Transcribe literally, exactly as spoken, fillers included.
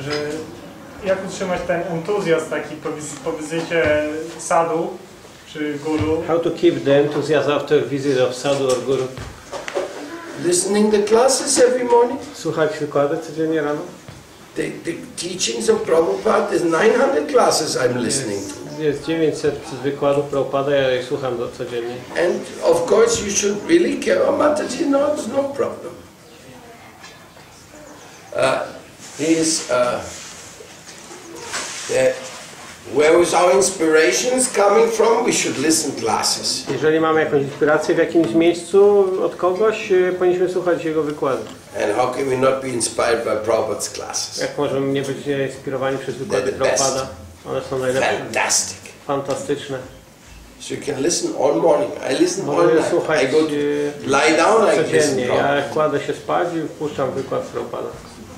że jak utrzymać ten entuzjazm taki po, wiz po wizycie sadu czy guru? How to keep the enthusiasm after visit of sadhu or guru? Listening the classes every morning. Słuchać wykłady codziennie rano. The, the teachings of Prabhupada, there's nine hundred classes I'm listening to. Jest dziewięćset wykładów Prabhupada, ja ich słucham do, codziennie. And of course you should really care about Mataji, no, it's no problem. Uh, he's, uh, the, where is our inspirations coming from? We should listen classes. Jeżeli mamy jakąś inspirację w jakimś miejscu od kogoś, powinniśmy słuchać jego wykładów. And how can we not be inspired by Prabhupada's classes? Jak możemy nie być inspirowani przez wykłady Prabhupada? One są najlepsze. Fantastic. Fantastyczne. So you can listen all morning. I listen all Możemy night. słuchać I go to lie down like this. codziennie. Ja kładę się spać i wpuszczam wykład Prabhupada.